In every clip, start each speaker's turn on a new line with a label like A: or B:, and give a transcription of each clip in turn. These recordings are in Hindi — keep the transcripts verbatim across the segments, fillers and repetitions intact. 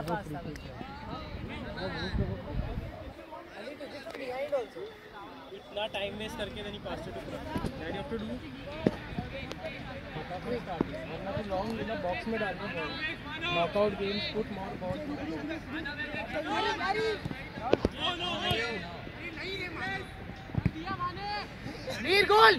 A: इतना टाइम वेस्ट करके नहीं pass to that you have to do वरना तो लॉन्ग लेना बॉक्स में डालना ball knockout games put more ball near goal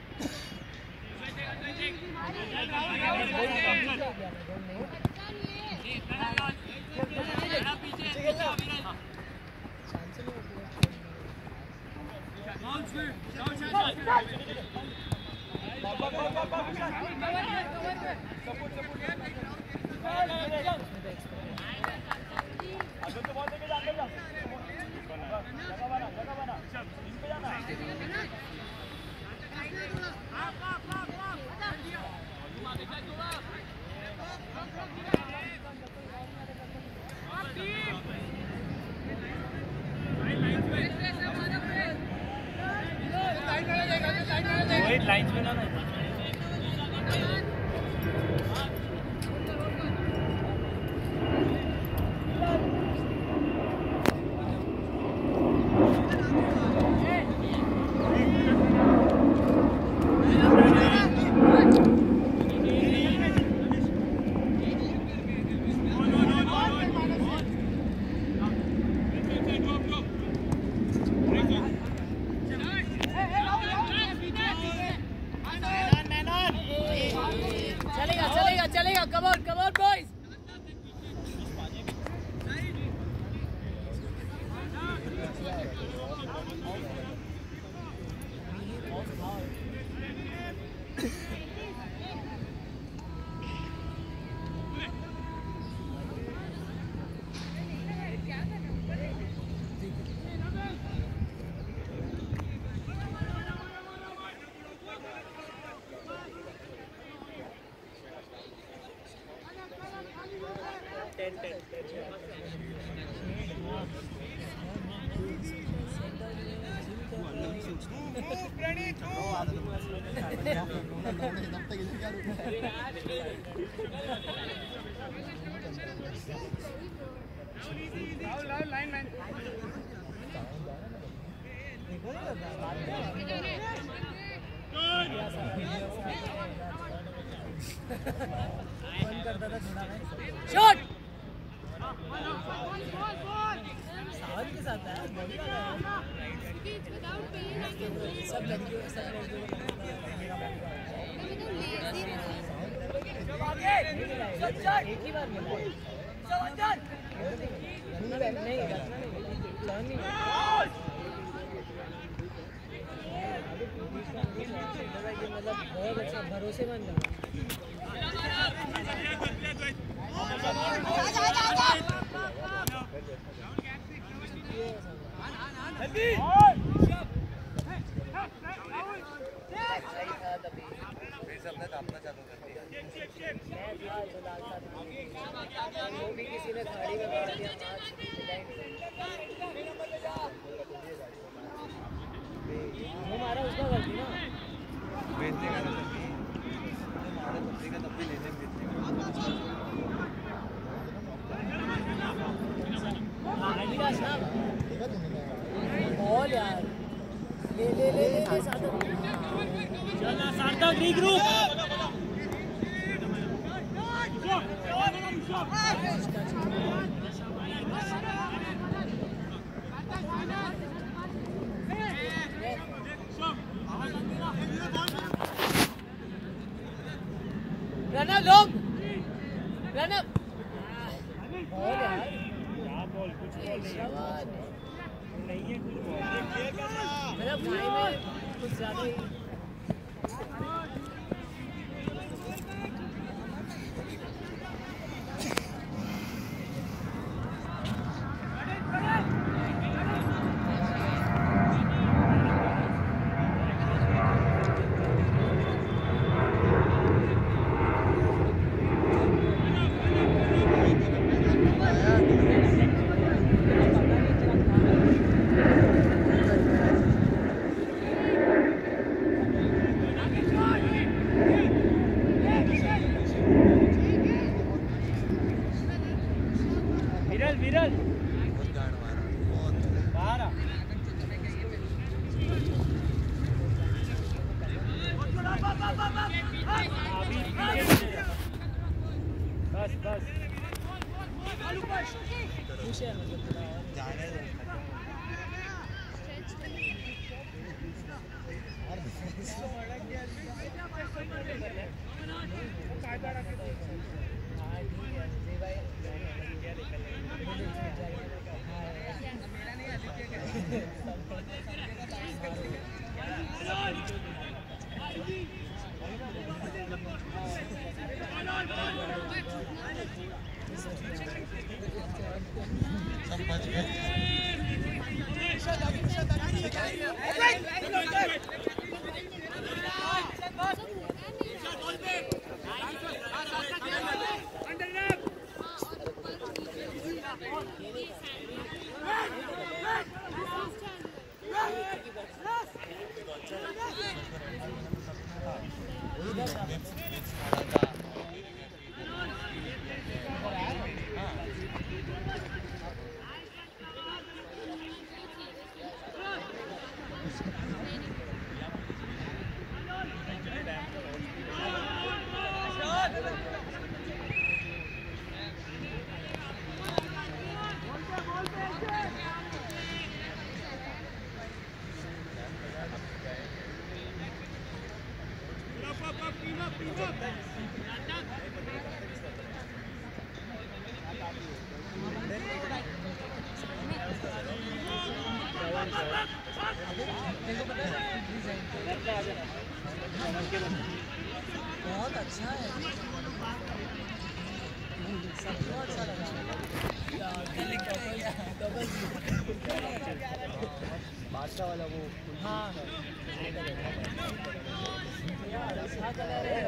A: lines में ना शॉट सावन के साथ है सब लड़कियों सब लड़कियों एक ही बार मिला नहीं रखना नहीं मतलब बहुत अच्छा भरोसेमंद है
B: अपना चालू कर दिया
A: वो भी किसी ने गाड़ी में बैठ दिया वो मारा उसका गलती ना
B: भेजने का तो मारा सब्जी का तब भी लेने भेजने का
A: बॉल यार ले ले ले ले सार्थक चलना सार्थक रीग्रुप रन अप लोग रन अप बॉल यार क्या बॉल कुछ बॉल नहीं है कुछ बॉल मतलब भाई में कुछ ज्यादा ही बहुत अच्छा है, सबको अच्छा लगा। बादशाह वाला वो हाँ अच्छा कलर है।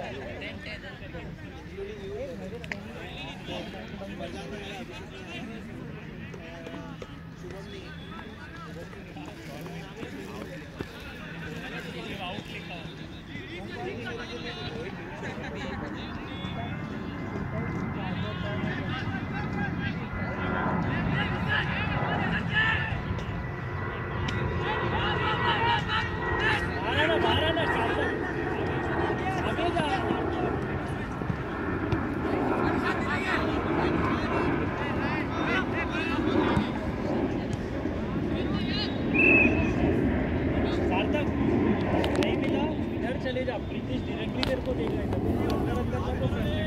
C: चले जा प्रीतिश डायरेक्टली तेरे को देख रहा है अंदर अंदर का तो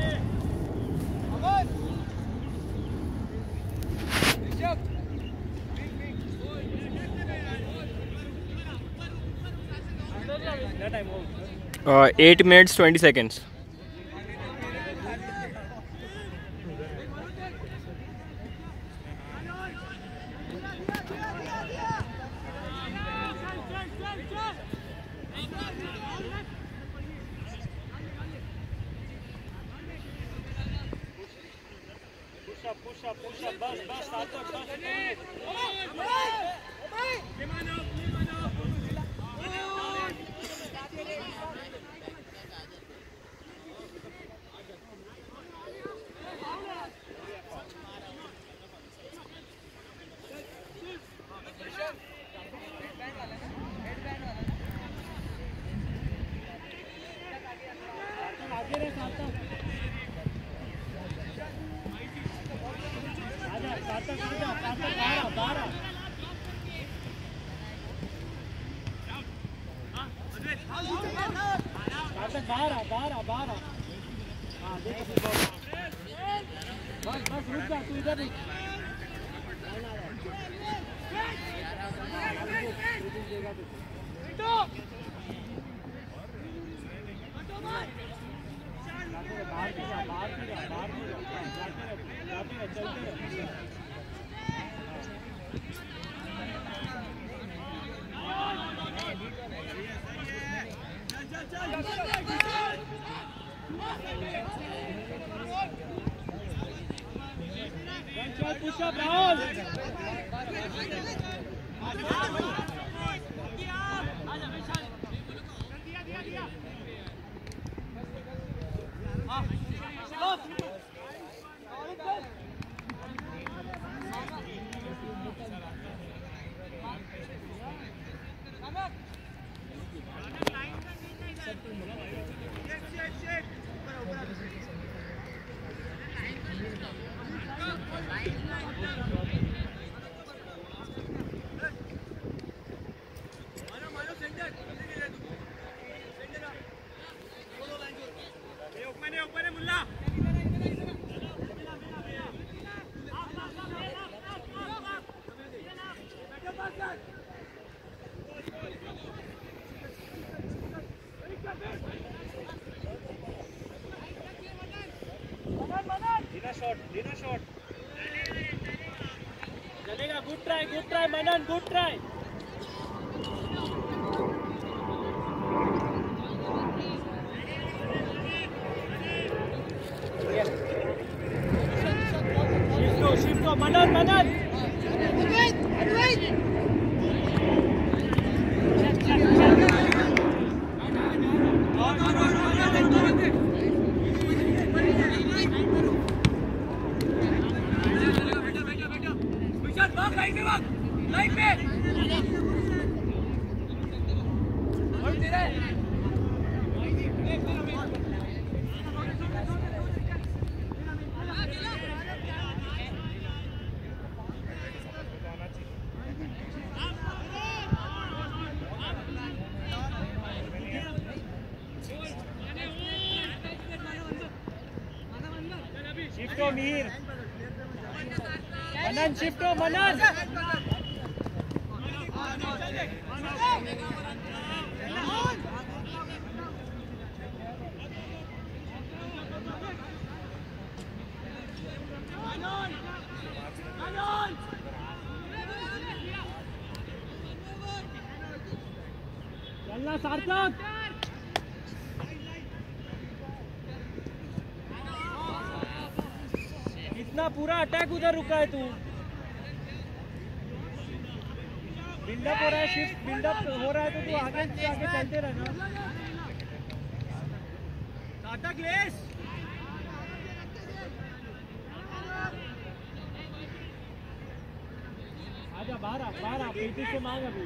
D: Uh, eight minutes twenty seconds.
C: push up, push up, bas, bas, Sarthak, bas. आगे रहे सार्थक आजा सार्थक आजा सार्थक बारह बारह सार्थक बारह बारह बारह हाँ देखो बस बस रुक जा तू इधर रुक बाहर की जा बाहर की जा बाहर की जा जाते रह जाते रह चलते रह चल पुश अप राहुल शॉट लेना शॉट चलेगा good try good try Manan good try shift हो शिफ्ट हो मनन मनन शिफ्ट हो मीर मनन शिफ्ट हो मनन चलना सार्थक इतना पूरा अटैक उधर रुका है तू बिल्डअप हो रहा है शिफ्ट बिल्डअप हो रहा है तो तू आगे से आगे चलते रहना सार्थक लेस आजा बाहर आ बाहर आ पीटी से मांग अभी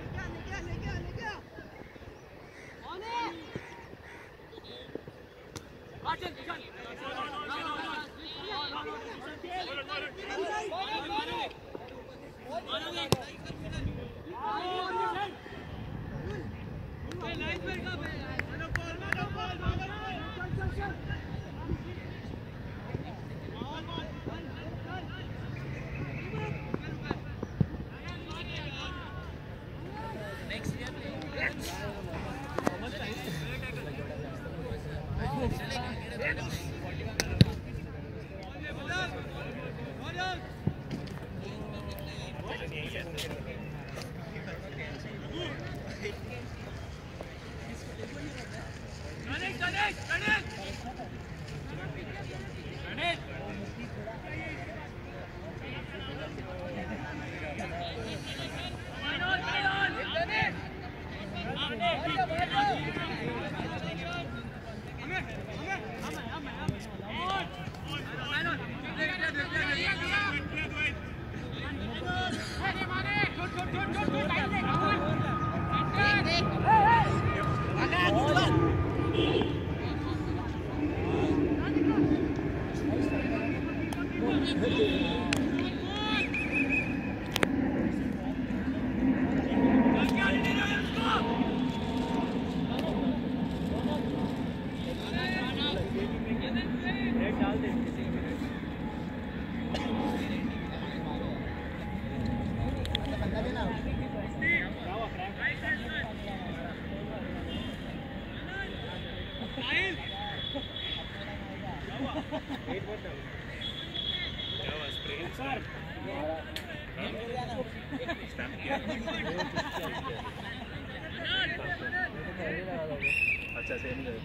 D: अच्छा से नहीं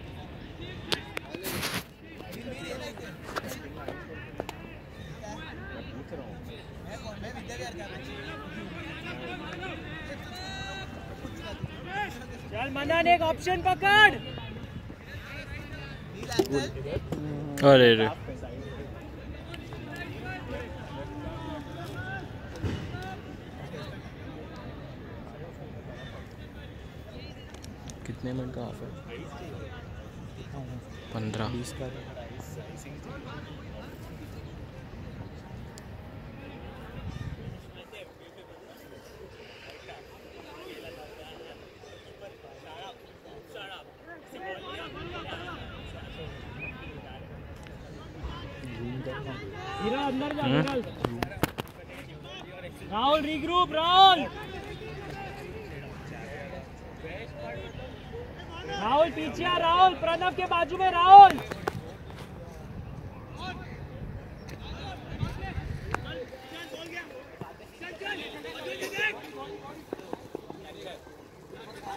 C: चल मनन एक ऑप्शन पकड़
D: अरे रे कितने मिनट का ऑफ है? पंद्रह बीस का
C: अंदर जा राहुल रीग्रुप राहुल राहुल पीछे आ राहुल प्रणव के बाजू में राहुल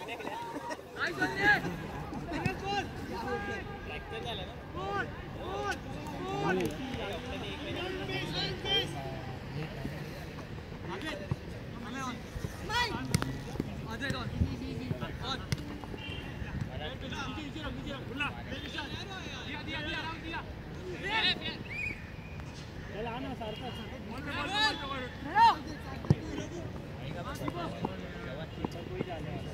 C: चल आना सारखा कोई जाने वाला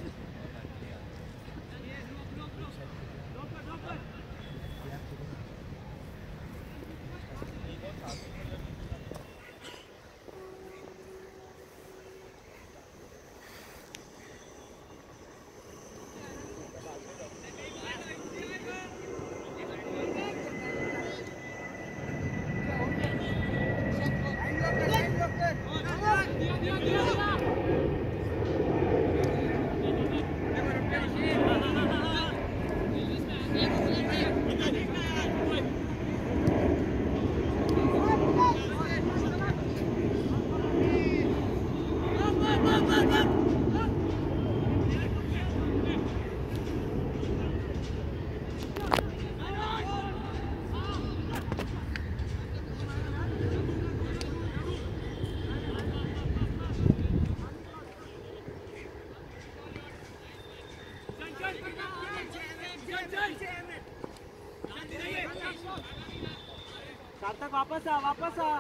C: सार्थक वापस आ वापस आ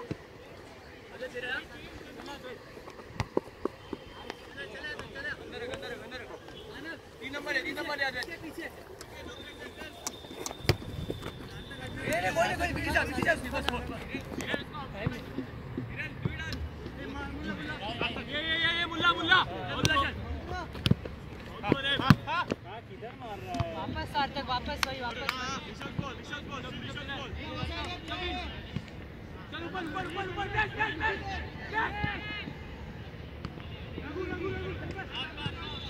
B: तीन नंबर है तीन नंबर याद है पीछे ये बोले कोई पीछे जा पीछे जा बस ये ये ये ये मुल्ला मुल्ला मुल्ला चल
C: हां किधर मार रहा है
A: वापस सार्थक वापस भाई वापस
B: Vishal ball Vishal ball Vishal ball चल ऊपर ऊपर ऊपर ऊपर बैठ बैठ बैठ रघु रघु रघु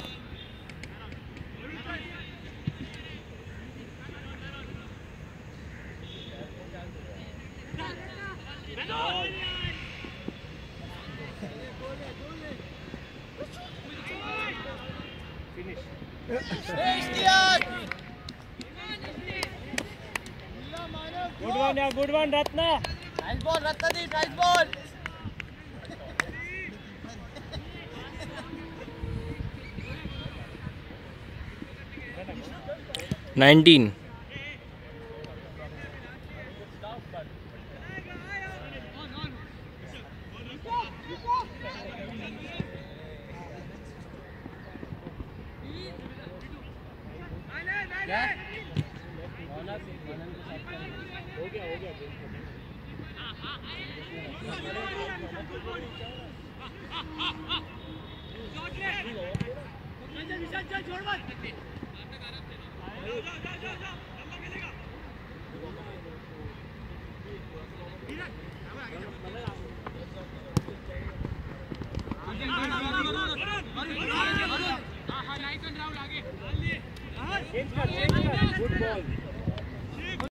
C: गुड वन या good one Ratna
B: nice ball Ratna दी नाइस बॉल
D: नाइनटीन
C: हो गया हो गया
B: छोड़ मत
C: चेंज कर चेंज कर गुड बॉल